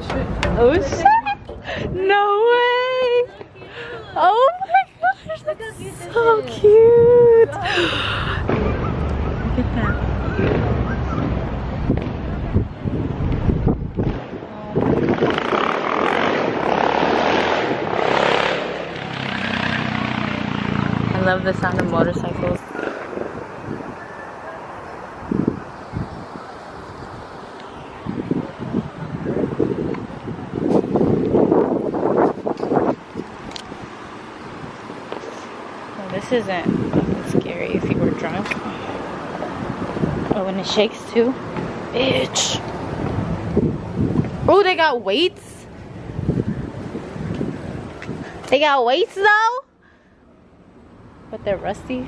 Oh shit! No way! Oh my gosh, that's so cute! Look at that. I love the sound of motorcycles. This isn't scary if you were drunk. Oh, and it shakes too. Bitch. Oh, they got weights. They got weights though. But they're rusty.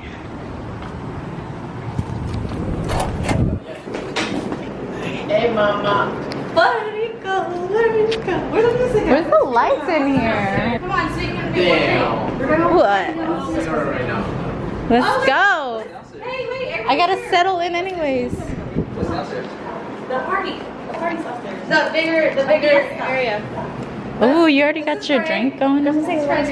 Hey, mama. Puerto Rico, Puerto Rico. Where's the lights in here? Come on, so you can be. What? Let's go. Hey, wait, I gotta settle in anyways. What's downstairs? The party's upstairs. The bigger area. Oh, you already got your drink going? This is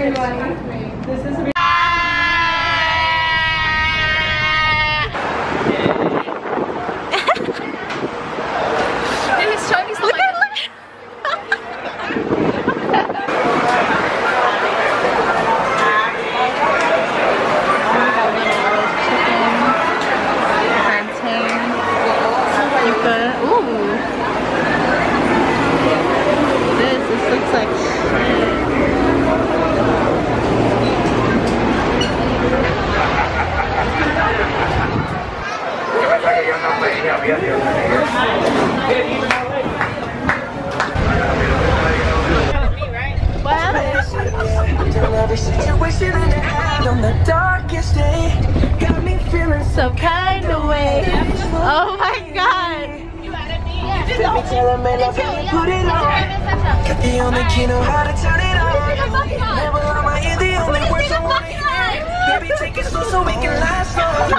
some kind of way. Oh my god. Put it on. Got the only key know how to turn it on. Never on my ear, the only words I want to hear. Baby, take it slow so we can last long.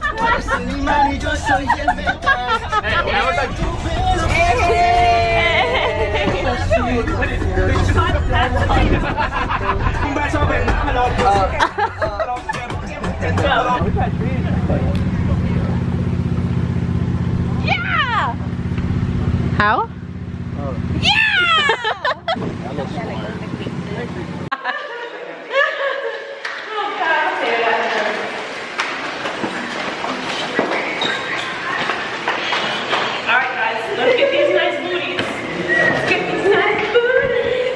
Yeah! How? Yeah! Alright guys, let's get these nice booties. Let's get these nice booties.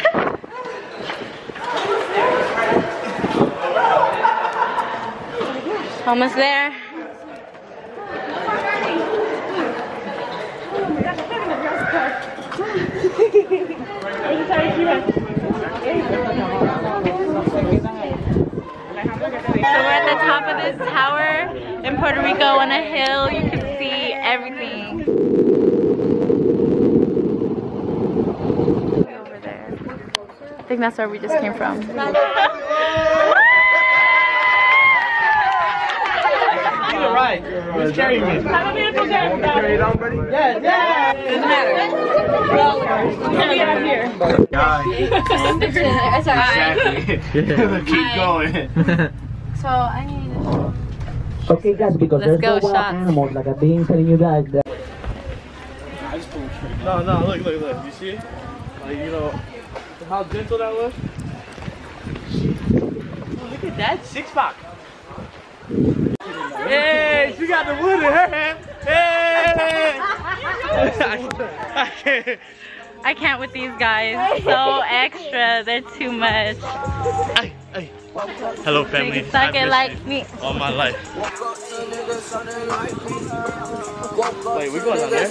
Almost there. So we're at the top of this tower in Puerto Rico on a hill. You can see everything. Over there. I think that's where we just came from. Right. Who's carrying me? Have a beautiful day, everybody. Carry it on, buddy? Yes, yes. Doesn't matter. Well, carry it up here. Exactly. Keep going. So I need. Okay, guys, because Let's there's go, no wild shots. animals, like I've been telling you guys. That No, look. You see it? Like, you know, how gentle that was? Oh, look at that six-pack. Hey, she got the wood in her hand. Hey! I can't with these guys. So extra. They're too much. Hey. Hello, family. They suck it like me. All my life. Wait, we're going down there?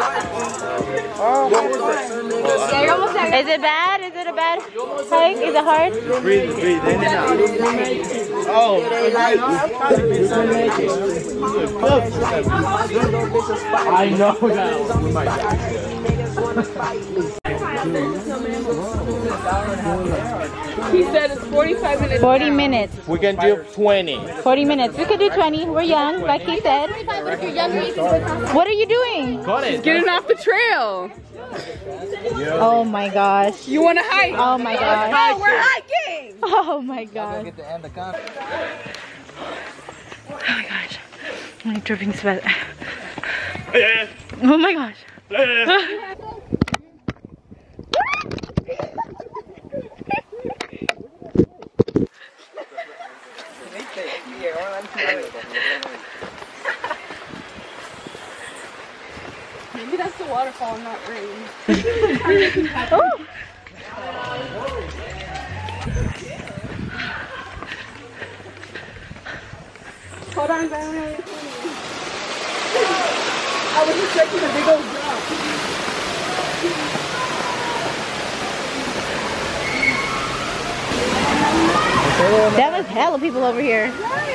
Is it bad? Is it a bad hike? Is it hard? Breathe in and out. Oh, I know that. He said it's 45 minutes. 40 minutes. We can do 20. 40 minutes. We could do 20. We're young, like he said. What are you doing? Getting off the trail. Oh my gosh. You want to hike? Oh my gosh. Oh, we're hiking. Oh my gosh. Oh my gosh. I'm dripping sweat. Oh my gosh. Maybe that's the waterfall, not rain. Oh. Hold on, guys. I was expecting a big old drop. That was hella people over here.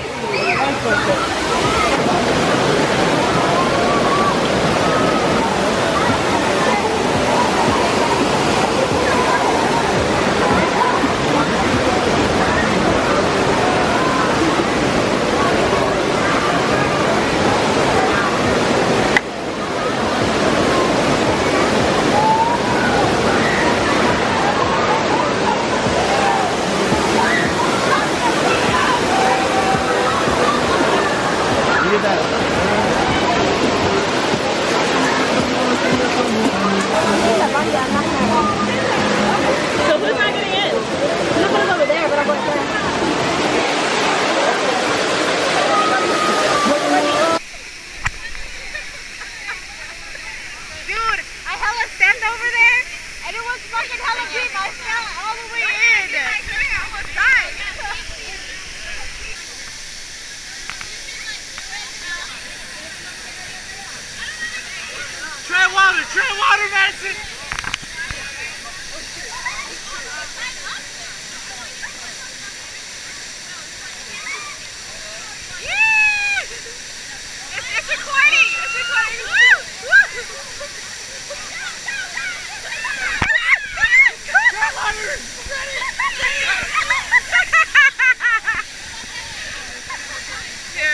Try water, Madison! It's recording! It's recording! Woo! Woo! Try water! Here.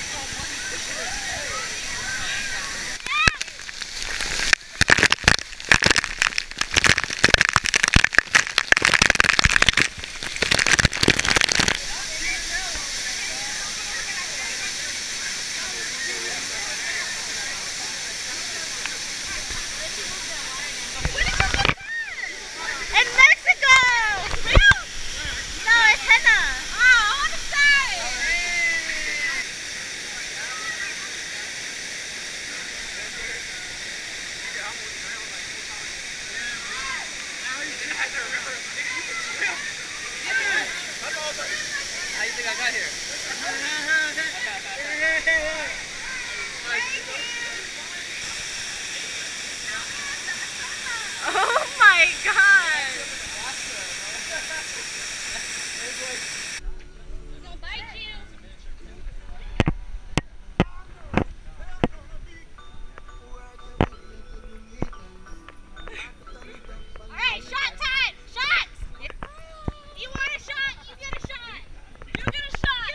Oh my god! Alright, shot time! Shots! You want a shot? You get a shot! You get a shot!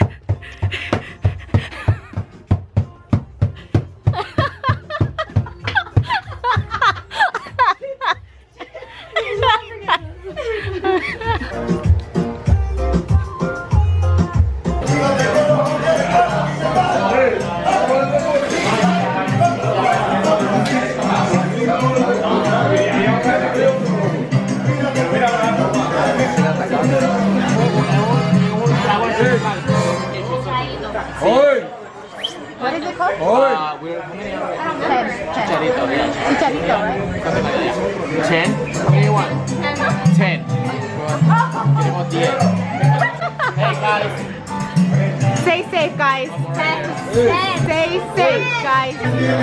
What is it called? Chicharito, right? 10? How many you want? 10. Queremos 10. Hey guys. Stay safe, guys. Stay safe, guys.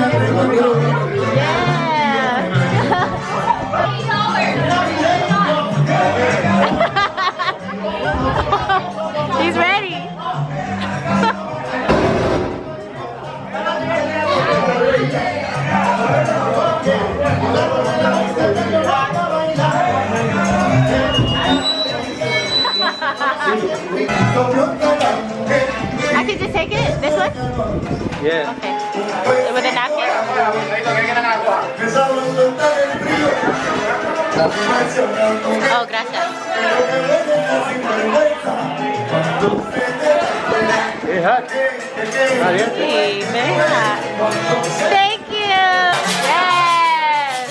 Yeah. He's ready. I can just take it? This one? Yeah. Okay. With a napkin? Oh, gracias. Hey, hot. Sí, very hot. Thank you. Yes.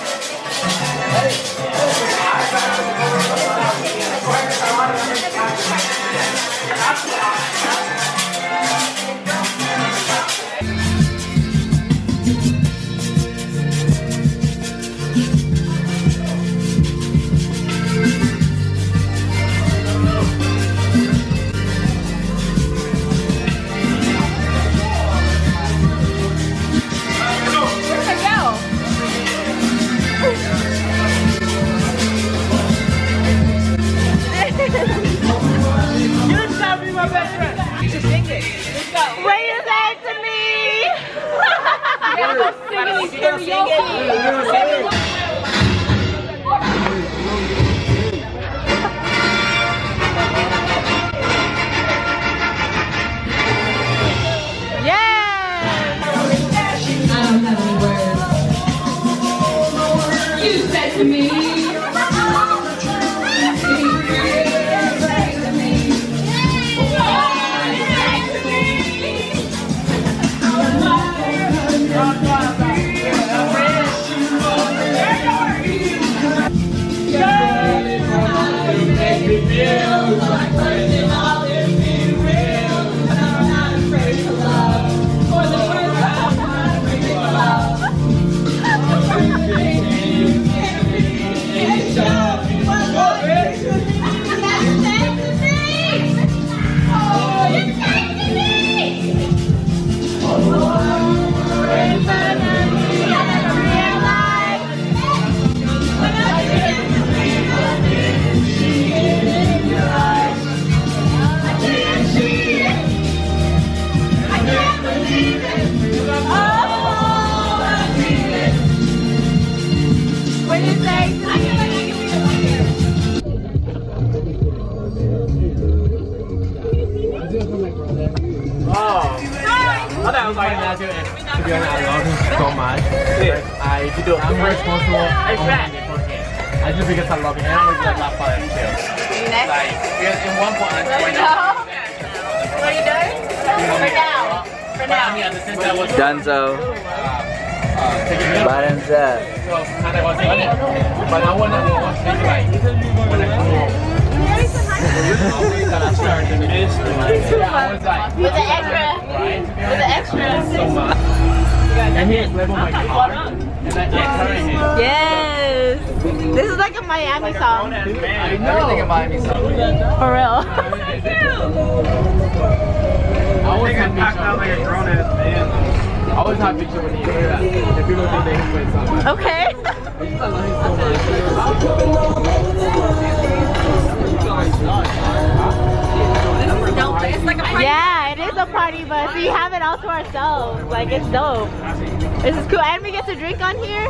What you say to me? Yes! I don't have any words. You said to me. To be honest, I love him so much. I do I'm responsible. I just because I love him and I'm really like for him too. Like in one point right now. What are you doing? For now. For now. I mean at the same time was Dunzo. Balanza. So kind of was funny. But I want to watch it like when I grew up. That I started in this. I was like With the extra. With the extra. so much. And he leveled my car. And I carried him. Yes. This is like a Miami song. I know. Everything a Miami song. For real. I always have pictures like a grown ass man. I always have pictures when you hear that. If people think they can play something. Okay. I love him so much. Yeah, it is a party bus. We have it all to ourselves. Like, it's dope. This is cool. And we get to drink on here.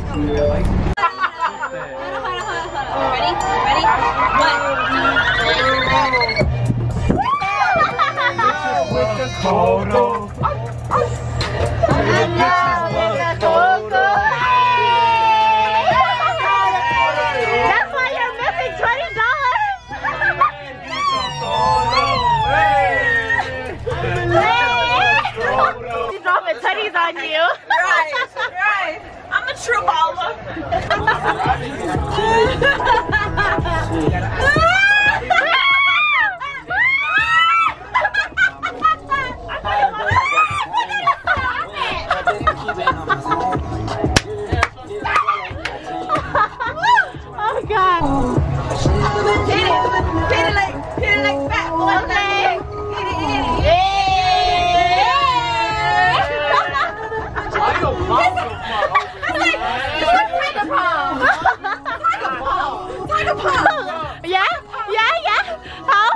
Ready? Ready? Photo. That's why you're missing $20. She's dropping tutties on you. Right. I'm a true baller. Oh God. Hit it like fat boy. Okay. Tiger palm. Yeah? How?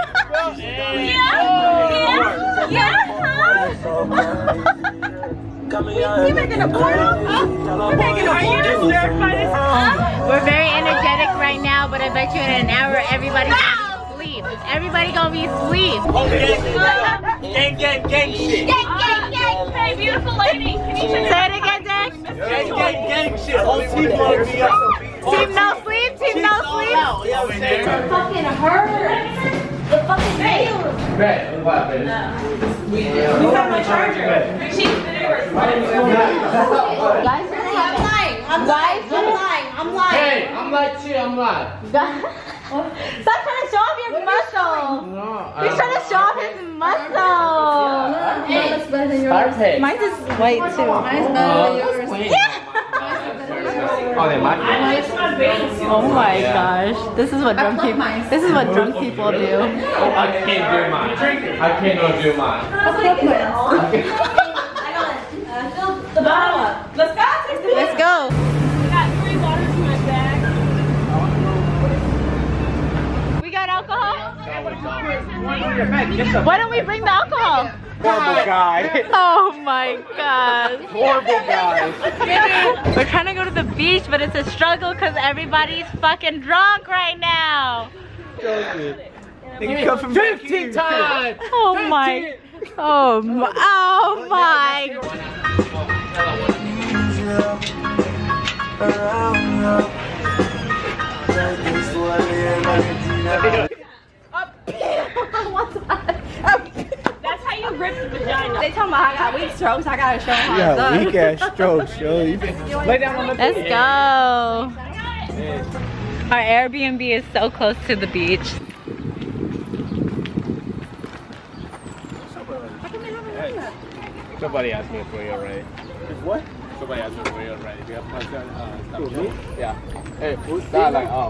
You making a portal? You making a portal? We're very energetic right now, but I bet you in an hour everybody's asleep. Everybody gonna be asleep. Gang shit. Hey, beautiful lady. Can you check Say it again, Jack. Gang shit. Whole team gonna be up. Team no sleep. Team no sleep. Fucking hurts. The fucking nails. Bet. What, baby? You have my charger. Guys, I'm lying. Hey, I'm like shit. I'm like. Stop trying to show off your muscles. No. He's trying to show off his muscles. Perfect. Mine's is white too. Mine's better than yours. Oh, they might. Oh my gosh. This is what drunk people. This is what drunk people do. I can't do mine. I cannot do mine. The bottom up. Let's go. Let's go. I got 3 waters in my bag. We got alcohol? Why don't we bring the alcohol? Horrible guy. Oh my god. Horrible guy. We're trying to go to the beach, but it's a struggle because everybody's fucking drunk right now. They come from 15 times. Oh my. Oh my. Oh my. That's how you rip the vagina. They tell me I got weak strokes. I gotta show them how it's done. weak ass strokes, yo. Lay down on the Let's go. Our Airbnb is so close to the beach. Somebody asked me if we're already. What? Somebody asked me if we're already. We have plans to me? Yeah. Hey, who's that? Like, oh.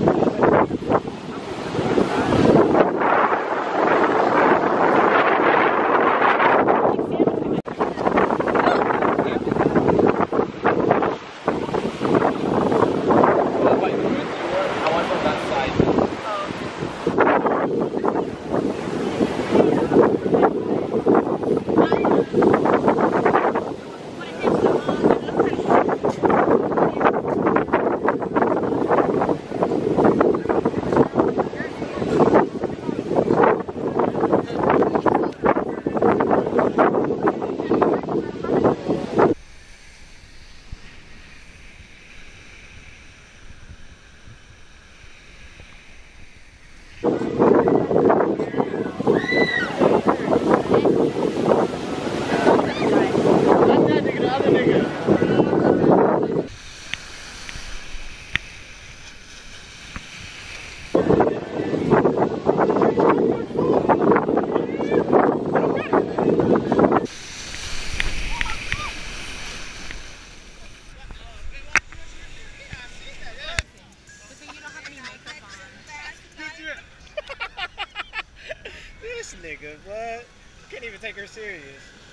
This nigga, what? Can't even take her serious.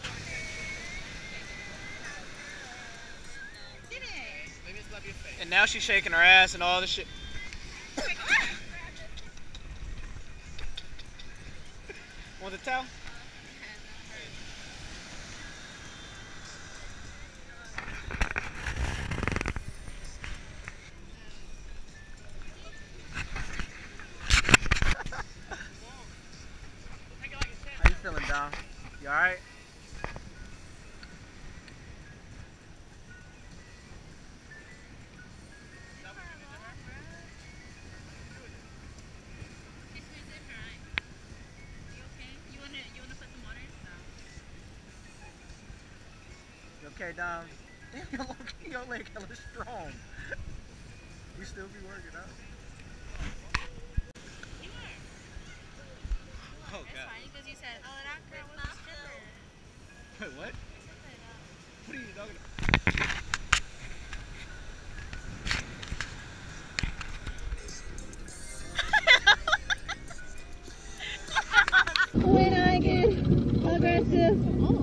And now she's shaking her ass and all the shit. Want the towel? How you feeling, Dom? You alright? Okay, Dom. Damn, your leg hella strong. You still be working out? Oh, God. It's fine because you said, oh, that girl was a stripper. Wait, what? What are you talking about? When I get aggressive. Oh.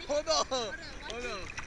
Hold on.